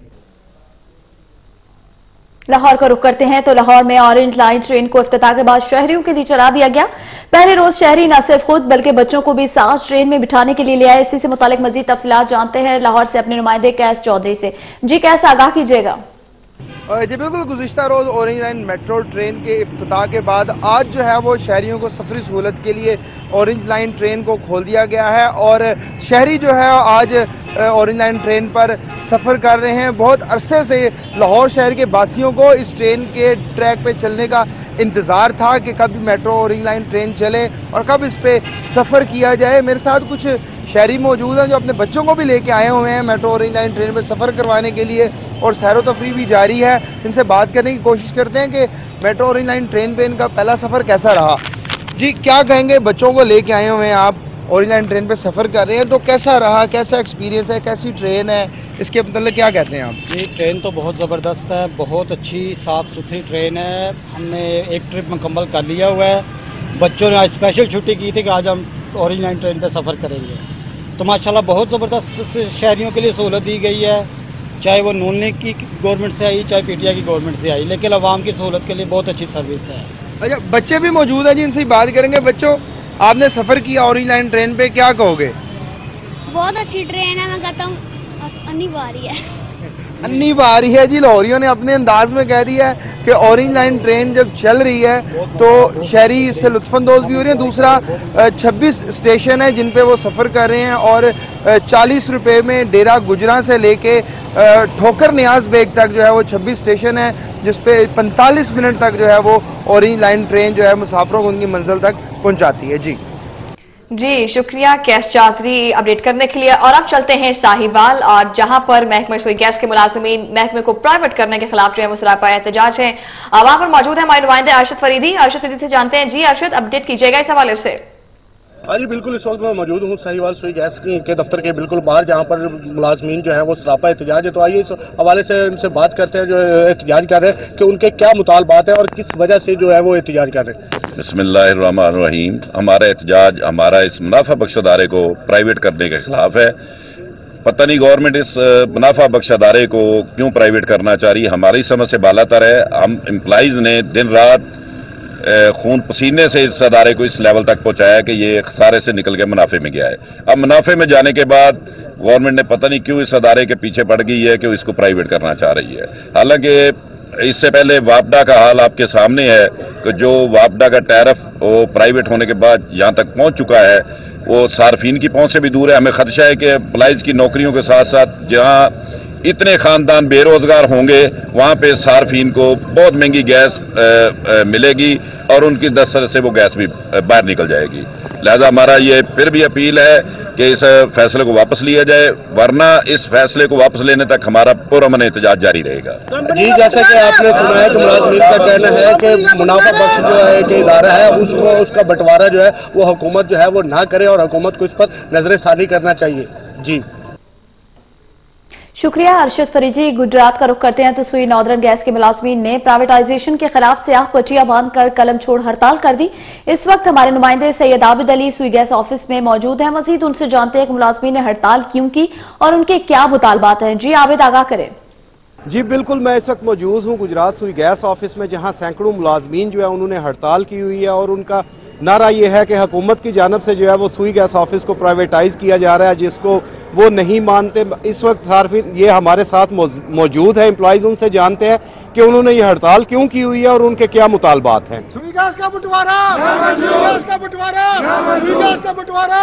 लाहौर का रुख करते हैं तो लाहौर में ऑरेंज लाइन ट्रेन को इफ्तिताह के बाद शहरियों के लिए चला दिया गया। पहले रोज शहरी न सिर्फ खुद बल्कि बच्चों को भी साथ ट्रेन में बिठाने के लिए ले आए। इसी से मुतालिक मजीद तफसीलात जानते हैं लाहौर से अपने नुमाइंदे कैस चौधरी से। जी कैस, आगाह कीजिएगा। जी बिल्कुल, गुज़िश्ता रोज ऑरेंज लाइन मेट्रो ट्रेन के इफ्तिताह के बाद आज जो है वो शहरियों को सफरी सहूलत के लिए ऑरेंज लाइन ट्रेन को खोल दिया गया है और शहरी जो है आज ऑरेंज लाइन ट्रेन पर सफ़र कर रहे हैं। बहुत अरसे से लाहौर शहर के वासियों को इस ट्रेन के ट्रैक पे चलने का इंतज़ार था कि कब मेट्रो ऑरेंज लाइन ट्रेन चले और कब इस पे सफ़र किया जाए। मेरे साथ कुछ शहरी मौजूद हैं जो अपने बच्चों को भी लेके आए हुए हैं मेट्रो ऑरेंज लाइन ट्रेन पे सफ़र करवाने के लिए और सैर व तफरी भी जारी है। इनसे बात करने की कोशिश करते हैं कि मेट्रो ऑरेंज लाइन ट्रेन पे इनका पहला सफ़र कैसा रहा। जी क्या कहेंगे, बच्चों को लेके आए हुए हैं आप, ऑरेंज लाइन ट्रेन पे सफ़र कर रहे हैं, तो कैसा रहा, कैसा एक्सपीरियंस है, कैसी ट्रेन है, इसके मतलब क्या कहते हैं आप? जी ट्रेन तो बहुत ज़बरदस्त है, बहुत अच्छी साफ़ सुथरी ट्रेन है। हमने एक ट्रिप मुकम्मल कर लिया हुआ है। बच्चों ने आज स्पेशल छुट्टी की थी कि आज हम ऑरेंज लाइन ट्रेन पे सफ़र करेंगे। तो माशाल्लाह बहुत ज़बरदस्त शहरियों के लिए सहूलत दी गई है, चाहे वो नून लीग की गवर्नमेंट से आई, चाहे पीटीआई की गवर्नमेंट से आई, लेकिन आवाम की सहूलत के लिए बहुत अच्छी सर्विस है। अच्छा, बच्चे भी मौजूद हैं, जिनसे बात करेंगे। बच्चों, आपने सफ़र किया ऑरेंज लाइन ट्रेन पे, क्या कहोगे? बहुत अच्छी ट्रेन है, मैं कहता हूँ अन्नी बारी है। अन्नी बारी है जी, लाहौरियों ने अपने अंदाज में कह दिया है कि ऑरेंज लाइन ट्रेन जब चल रही है तो शहरी इससे लुत्फानंदोज भी हो रहे हैं। दूसरा 26 स्टेशन है जिन पे वो सफ़र कर रहे हैं और 40 रुपए में डेरा गुजरा से लेके ठोकर नियाज बेग तक जो है वो 26 स्टेशन है, जिसपे 45 मिनट तक जो है वो ऑरेंज लाइन ट्रेन जो है मुसाफरों को उनकी मंजिल तक पहुंचाती है। जी शुक्रिया कैश चौधरी अपडेट करने के लिए। और अब चलते हैं साहिवाल, और जहां पर महकमे सुई गैस के मुलाजिमीन महकमे को प्राइवेट करने के खिलाफ जो है वो सरापा एहतजाज है। वहां पर मौजूद है हमारे नुमाइंदे अरशद फरीदी। अरशद फरीदी से जानते हैं। जी अरशद, अपडेट कीजिएगा इस हवाले से। हाँ जी बिल्कुल, इस वक्त मैं मौजूद हूँ साहिवाल सुई गैस के दफ्तर के बिल्कुल बाहर, जहाँ पर मुलाजमीन जो है वो सरापा एहतजाज है। तो आइए इस हवाले से उनसे बात करते हैं जो एहतजाज कर रहे हैं कि उनके क्या मुतालबात है और किस वजह से जो है वो एहतजाज कर रहे हैं। बिस्मिल्लाहिर्रहमानिर्रहीम। हमारा एहतजाज हमारा इस मुनाफा बख्श अदारे को प्राइवेट करने के खिलाफ है। पता नहीं गवर्नमेंट इस मुनाफा बख्श अदारे को क्यों प्राइवेट करना चाह रही है, हमारी समझ से बालातर है। हम एम्प्लॉइज ने दिन रात खून पसीने से इस अदारे को इस लेवल तक पहुंचाया कि ये खसारे से निकल के मुनाफे में गया है। अब मुनाफे में जाने के बाद गवर्नमेंट ने पता नहीं क्यों इस अदारे के पीछे पड़ गई है कि इसको प्राइवेट करना चाह रही है। हालांकि इससे पहले वापडा का हाल आपके सामने है कि जो वापडा का टैरिफ वो प्राइवेट होने के बाद यहाँ तक पहुंच चुका है, वो सार्फिन की पहुंच से भी दूर है। हमें खदशा है कि एम्प्लॉइज की नौकरियों के साथ साथ जहाँ इतने खानदान बेरोजगार होंगे वहां पे सार्फिन को बहुत महंगी गैस मिलेगी और उनकी दस्तरस से वो गैस भी बाहर निकल जाएगी। लिहाजा हमारा ये फिर भी अपील है कि इस फैसले को वापस लिया जाए, वरना इस फैसले को वापस लेने तक हमारा पुरअमन एहतजाज जारी रहेगा। जी जैसे कि आपने सुना है कि मुलाजमीन का कहना है कि मुनाफा बख्श जो है कि इदारा है उसका बंटवारा जो है वो हुकूमत जो है वो ना करे और हुकूमत को इस पर नजरसानी करना चाहिए। जी शुक्रिया अरशद फरीदी। गुजरात का रुख करते हैं तो सुई नॉर्दर्न गैस के मुलाजमीन ने प्राइवेटाइजेशन के खिलाफ सियाह पट्टियां बांधकर कलम छोड़ हड़ताल कर दी। इस वक्त हमारे नुमाइंदे सैयद आबिद अली सुई गैस ऑफिस में मौजूद हैं। मजीद उनसे जानते हैं कि मुलाजमीन ने हड़ताल क्यों की और उनके क्या मुतालबात हैं। जी आबिद, आगाह करें। जी बिल्कुल, मैं इस वक्त मौजूद हूँ गुजरात सुई गैस ऑफिस में, जहाँ सैकड़ों मुलाजमीन जो है उन्होंने हड़ताल की हुई है और उनका नारा यह है कि हुकूमत की जानब से जो है वो सुई गैस ऑफिस को प्राइवेटाइज किया जा रहा है, जिसको वो नहीं मानते। इस वक्त सार्फिन ये हमारे साथ मौजूद है, एम्प्लॉइज, उनसे जानते हैं कि उन्होंने ये हड़ताल क्यों की हुई है और उनके क्या मुतालबात हैं। सुई गैस का बंटवारा, सुई गैस का बंटवारा, सुई गैस का बंटवारा।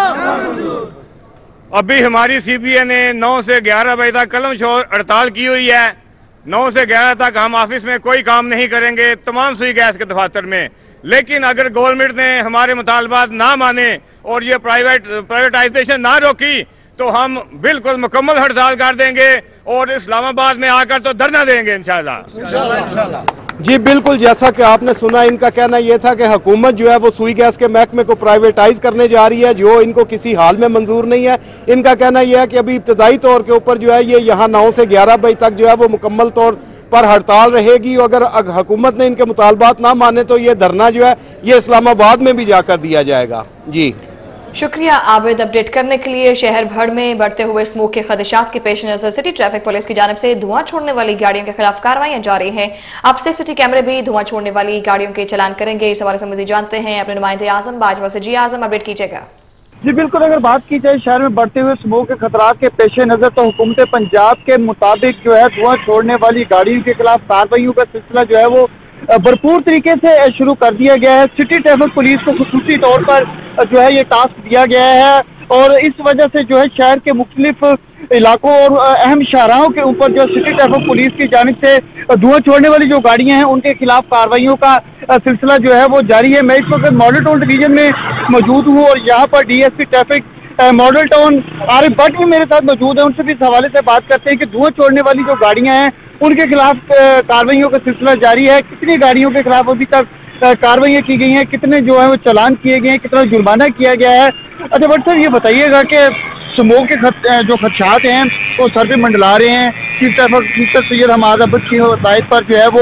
अभी हमारी सीपीए ने 9 से 11 बजे तक कलम छोड़ हड़ताल की हुई है। 9 से 11 तक हम ऑफिस में कोई काम नहीं करेंगे, तमाम सुई गैस के दफातर में। लेकिन अगर गवर्नमेंट ने हमारे मुतालबात ना माने और ये प्राइवेटाइजेशन ना रोकी तो हम बिल्कुल मुकम्मल हड़ताल कर देंगे और इस्लामाबाद में आकर तो धरना देंगे इंशाल्लाह। जी बिल्कुल, जैसा कि आपने सुना, इनका कहना यह था कि हुकूमत जो है वो सुई गैस के महकमे को प्राइवेटाइज करने जा रही है, जो इनको किसी हाल में मंजूर नहीं है। इनका कहना यह है कि अभी इब्तदाई तौर के ऊपर जो है ये यहाँ 9 से 11 बजे तक जो है वो मुकम्मल तौर पर हड़ताल रहेगी। अगर हुकूमत ने इनके मुतालबात ना माने तो ये धरना जो है ये इस्लामाबाद में भी जाकर दिया जाएगा। जी शुक्रिया आबिद अपडेट करने के लिए। शहर भर में बढ़ते हुए स्मोक के खदशात के पेश नजर सिटी ट्रैफिक पुलिस की जानिब से धुआं छोड़ने वाली गाड़ियों के खिलाफ कार्रवाइयां जारी हैं। अब से सिटी कैमरे भी धुआं छोड़ने वाली गाड़ियों के चलान करेंगे। इस हवाले से मजीद जानते हैं अपने नुमाइंदे आजम बाजवा से। जी आजम, अपडेट कीजिएगा। जी बिल्कुल, अगर बात की जाए शहर में बढ़ते हुए स्मोक के खतरात के पेश नजर तो हुकूमत पंजाब के मुताबिक जो है धुआं छोड़ने वाली गाड़ियों के खिलाफ कार्रवाइयों का सिलसिला जो है वो भरपूर तरीके से शुरू कर दिया गया है। सिटी ट्रैफिक पुलिस को खुसूसी तौर पर जो है ये टास्क दिया गया है और इस वजह से जो है शहर के मुख्तलिफ इलाकों और अहम शाहराहों के ऊपर जो सिटी ट्रैफिक पुलिस की जानिब से धुआं छोड़ने वाली जो गाड़ियां हैं उनके खिलाफ कार्रवाइयों का सिलसिला जो है वो जारी है। मैं इस वक्त मॉडल टाउन डिवीजन में मौजूद हूँ और यहाँ पर DSP traffic model town Arif Bhatt भी मेरे साथ मौजूद है। उनसे भी इस हवाले से बात करते हैं कि धुआं छोड़ने वाली जो गाड़ियां हैं उनके खिलाफ कार्रवाइयों का सिलसिला जारी है। कितनी गाड़ियों के खिलाफ अभी तक कार्रवाइयां की गई हैं, कितने जो है वो चालान किए गए हैं, कितना जुर्माना किया गया है। अच्छा भट्ट सर, ये बताइएगा कि स्मोक के जो खदशात हैं वो सर पे मंडला रहे हैं। Chief traffic officer Syed Hammad Abbas की हिदायत पर जो है वो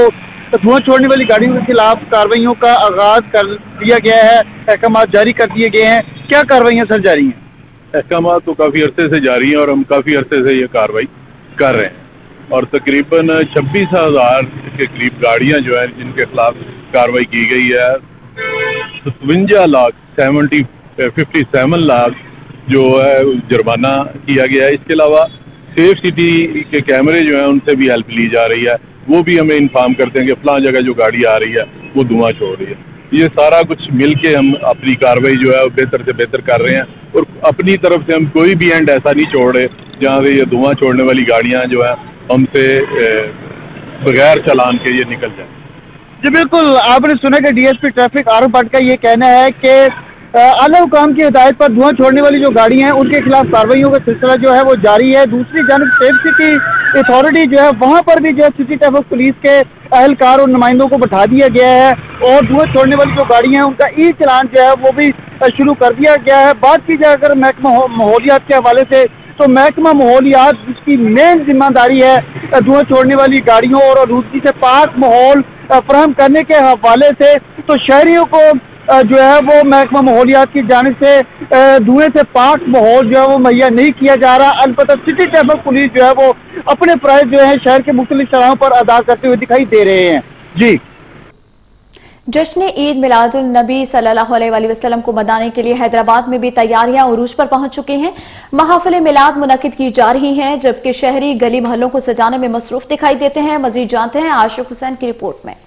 धुआं छोड़ने वाली गाड़ियों के खिलाफ कार्रवाइयों का आगाज कर दिया गया है, अहकामात जारी कर दिए गए हैं। क्या कार्रवाइयां सर जारी हैं? अहकामात तो काफ़ी अरसे से जारी हैं और हम काफ़ी अरसे से ये कार्रवाई कर रहे हैं और तकरीबन 26,000 के करीब गाड़ियां जो हैं जिनके खिलाफ कार्रवाई की गई है। 57 लाख जो है जुर्माना किया गया है। इसके अलावा सेफ सिटी के कैमरे जो हैं उनसे भी हेल्प ली जा रही है, वो भी हमें इन्फॉर्म करते हैं कि फलां जगह जो गाड़ी आ रही है वो धुआं छोड़ रही है। ये सारा कुछ मिल के हम अपनी कार्रवाई जो है बेहतर से बेहतर कर रहे हैं और अपनी तरफ से हम कोई भी एंड ऐसा नहीं छोड़ रहे जहाँ से ये धुआं छोड़ने वाली गाड़ियाँ जो है हमसे बगैर चालान के ये निकल जाए। जी बिल्कुल, आपने सुना कि डीएसपी ट्रैफिक आरव भट्ट का ये कहना है कि आला हुकाम की हिदायत पर धुआं छोड़ने वाली जो गाड़ियां हैं उनके खिलाफ कार्रवाइयों का सिलसिला जो है वो जारी है। दूसरी जानब सेफ सिटी अथॉरिटी जो है वहां पर भी जो है सिटी ट्रैफिक पुलिस के अहलकार और नुमाइंदों को बैठा दिया गया है और धुआं छोड़ने वाली जो गाड़ियां हैं उनका ई चलान जो है वो भी शुरू कर दिया गया है। बात की जाए अगर महकमा माहौलियात के हवाले से, तो महकमा माहौलियात जिसकी मेन जिम्मेदारी है धुआं छोड़ने वाली गाड़ियों और आलूदगी से पाक माहौल फराहम करने के हवाले से, तो शहरियों को जो है वो महकमा माहौलियात की जानिब से धुएं से पाक माहौल जो है वो मुहैया नहीं किया जा रहा। अलबत्ता सिटी ट्रैफिक पुलिस जो है वो अपने फराइज जो है शहर के मुख्तलिफ शहरों पर अदा करते हुए दिखाई दे रहे हैं। जी, जश्न ईद मिलादुल नबी सल्लल्लाहु अलैहि वसल्लम को मनाने के लिए हैदराबाद में भी तैयारियां उरूज पर पहुंच चुकी हैं। महफिल मिलाद मुनक्किद की जा रही हैं, जबकि शहरी गली मोहल्लों को सजाने में मसरूफ दिखाई देते हैं। मजीद जानते हैं आशिक हुसैन की रिपोर्ट में।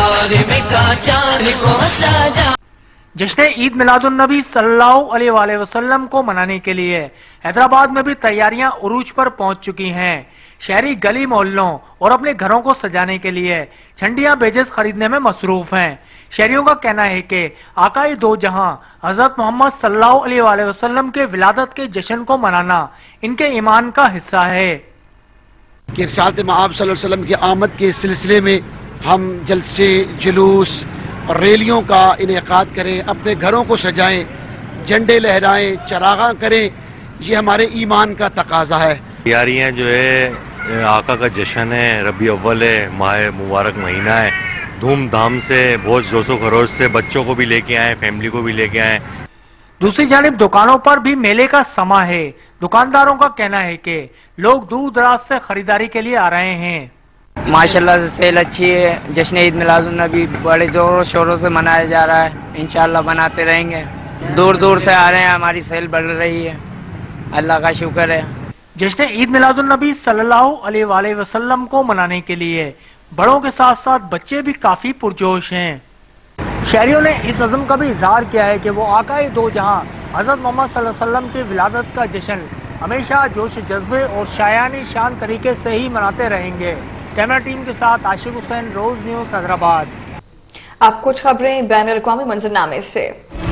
जश्न ईद मिलादुल नबी सल्लल्लाहु अलैहि वसल्लम को मनाने के लिए हैदराबाद में भी तैयारियां उरूज पर पहुंच चुकी हैं। शहरी गली मोहल्लों और अपने घरों को सजाने के लिए झंडियां बेजस खरीदने में मसरूफ हैं। शहरियों का कहना है कि आकाए दो जहां हजरत मोहम्मद सल्लल्लाहु अलैहि वसल्लम के विलादत के जश्न को मनाना इनके ईमान का हिस्सा है कि इरशाद मआब सल्लल्लाहु अलैहि वसल्लम की आमद के सिलसिले में हम जलसे, जुलूस और रैलियों का इनेकाद करें, अपने घरों को सजाएं, झंडे लहराएं, चरागा करें। ये हमारे ईमान का तकाजा है। तैयारियां जो है आका का जश्न है, रबी अव्वल है, माह मुबारक महीना है, धूमधाम से बहुत जोशो खरोश से बच्चों को भी लेके आए, फैमिली को भी लेके आए। दूसरी जानिब दुकानों पर भी मेले का समा है। दुकानदारों का कहना है कि लोग दूर दराज से खरीदारी के लिए आ रहे हैं। माशाल्लाह से सेल अच्छी है। जश्न ईद मिलादुल नबी बड़े जोरों शोरों से मनाया जा रहा है, इंशाल्लाह बनाते रहेंगे। दूर दूर से आ रहे हैं, हमारी सेल बढ़ रही है, अल्लाह का शुक्र है। जश्न ईद मिलादुल नबी सल्लल्लाहु अलैहि वसल्लम को मनाने के लिए बड़ों के साथ साथ बच्चे भी काफी पुरजोश हैं। शहरियों ने इस अज़्म का भी इजहार किया है कि वो आकाए दो जहां हजरत मोहम्मद सल्लल्लाहु अलैहि वसल्लम की विलादत का जश्न हमेशा जोश जज्बे और शायानी शान तरीके से ही मनाते रहेंगे। कैमरा टीम के साथ आशिक हुसैन, रोज न्यूज, हैदराबाद। अब कुछ खबरें बैन अल-अक़वामी मंजरनामे से।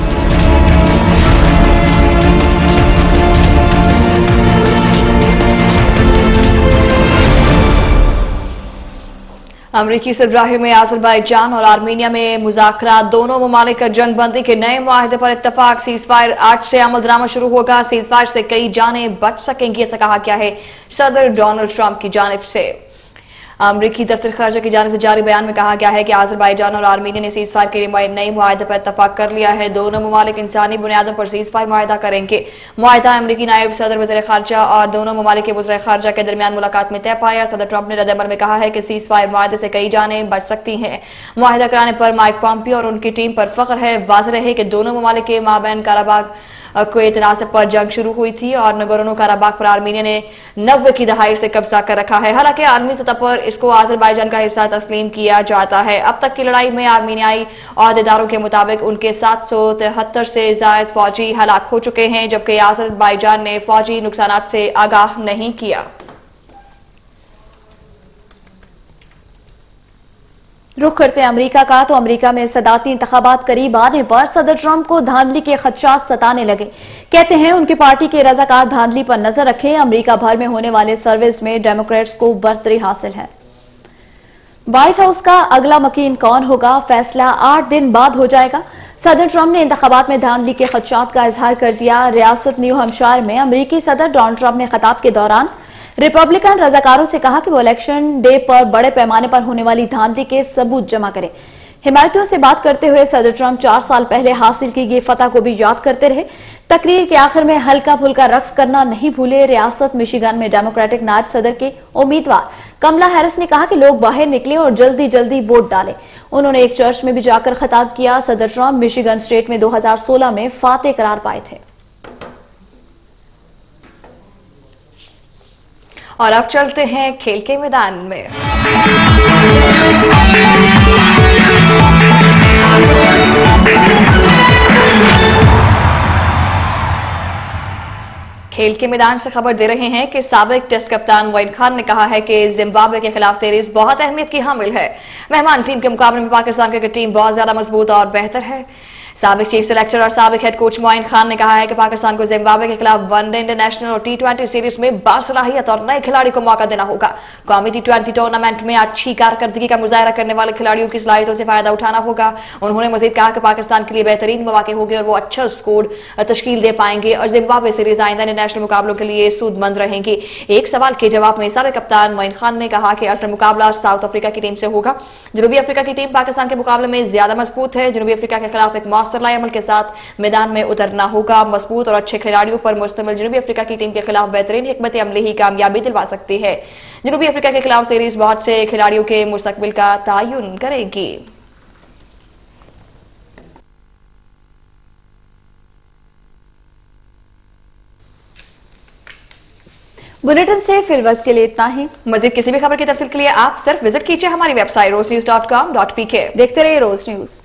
अमरीकी सरबराही में आज़रबाईजान और आर्मीनिया में मुज़ाकरात, दोनों ममालिक का जंग बंदी के नए मुआहदे पर इत्तफाक। सीजफायर आज से अमल दरामद शुरू होगा। सीजफायर से कई जानें बच सकेंगी, ऐसा कहा गया है सदर डोनाल्ड ट्रंप की जानिब से। अमरीकी दफ्तर खर्जा की जानिब से जारी बयान में कहा गया है कि आज़रबाईजान और आर्मीनिया ने सीजफायर के लिए नए मुआहदे पर इत्तफाक कर लिया है। दोनों ममालिक इंसानी बुनियादों पर सीजफायर मुआहदा करेंगे। मुआहदा अमरीकी नायब सदर वज़ीर खारजा और दोनों ममालिक के वज़ीर खारजा के दरमियान मुलाकात में तय पाया। सदर ट्रंप ने रद्द-ए-अमल में कहा है कि सीजफायर मुआहदे से कई जानें बच सकती हैं। मुआहदा कराने पर माइक पॉम्पियो और उनकी टीम पर फख्र है। वाज़ेह रहे कि दोनों ममालिक के माबैन काराबाग को तनासब पर जंग शुरू हुई थी और नगोर्नो काराबाग पर आर्मीनिया ने 90 की दहाई से कब्जा कर रखा है। हालांकि आर्मी सतह पर इसको आज़रबाईजान का हिस्सा तस्लीम किया जाता है। अब तक की लड़ाई में आर्मीनियाई अहदेदारों के मुताबिक उनके 773 से जायद फौजी हलाक हो चुके हैं, जबकि आज़रबाईजान ने फौजी नुकसानात से आगाह नहीं किया। रुख करते हैं अमेरिका का, तो अमेरिका में सदाती इंतखाबात करीब आने पर सदर ट्रंप को धांधली के खदशात सताने लगे। कहते हैं उनकी पार्टी के रजाकार धांधली पर नजर रखें। अमेरिका भर में होने वाले सर्विस में डेमोक्रेट्स को बरतरी हासिल है। व्हाइट हाउस का अगला मकीन कौन होगा, फैसला 8 दिन बाद हो जाएगा। सदर ट्रंप ने इंतखाबात में धांधली के खदशात का इजहार कर दिया। रियासत न्यू हैम्पशायर में अमेरिकी सदर डोनाल्ड ट्रंप ने खिताब के दौरान रिपब्लिकन रजाकारों से कहा कि वो इलेक्शन डे पर बड़े पैमाने पर होने वाली धांधली के सबूत जमा करें। हिमायतियों से बात करते हुए सदर ट्रंप 4 साल पहले हासिल की गई फतह को भी याद करते रहे। तकरीर के आखिर में हल्का फुल्का रक्स करना नहीं भूले। रियासत मिशिगन में डेमोक्रेटिक नायब सदर के उम्मीदवार कमला हैरिस ने कहा कि लोग बाहर निकले और जल्दी जल्दी वोट डालें। उन्होंने एक चर्च में भी जाकर खिताब किया। सदर ट्रंप मिशिगन स्टेट में 2016 में फातेह करार पाए थे। और अब चलते हैं खेल के मैदान में। खेल के मैदान से खबर दे रहे हैं कि साबिक टेस्ट कप्तान मोइन खान ने कहा है कि जिम्बाब्वे के खिलाफ सीरीज बहुत अहमियत की हामिल है। मेहमान टीम के मुकाबले में पाकिस्तान क्रिकेट टीम बहुत ज्यादा मजबूत और बेहतर है। साबिक चीफ सेलेक्टर और साबिक हेड कोच मोइन खान ने कहा है कि पाकिस्तान को जिम्बाब्वे के खिलाफ वनडे इंटरनेशनल और T20 सीरीज में बासलाहियत और नए खिलाड़ी को मौका देना होगा। कौमी T20 टूर्नामेंट में अच्छी कारकर्दगी का मुजाहरा करने वाले खिलाड़ियों की सलाहियतों से फायदा उठाना होगा। उन्होंने मजीद कहा कि पाकिस्तान के लिए बेहतरीन मौके होंगे और वो अच्छा स्कोर तश्कील दे पाएंगे और जिम्बाब्वे सीरीज आइंदा इंटरनेशनल मुकाबलों के लिए सूदमंद रहेंगी। एक सवाल के जवाब में साबिक कप्तान मोइन खान ने कहा कि असल मुकाबला साउथ अफ्रीका की टीम से होगा। जनूबी अफ्रीका की टीम पाकिस्तान के मुकाबले में ज्यादा मजबूत है। जनूबी अफ्रीका के खिलाफ एक मौसर लाएमल के साथ मैदान में उतरना होगा। मजबूत और अच्छे खिलाड़ियों पर मुश्तमिल जनूबी अफ्रीका की टीम के खिलाफ बेहतरीन हिकमत अमली ही कामयाबी दिलवा सकती है। जनूबी अफ्रीका के खिलाफ सीरीज बहुत से खिलाड़ियों के मुस्तकबिल का तयन करेगी। बुलेटिन से फिलहाल के लिए इतना ही। मजीद किसी भी खबर की तफसील के लिए आप सिर्फ विजिट कीजिए हमारी वेबसाइट roznews.com.pk। देखते रहिए रोज न्यूज।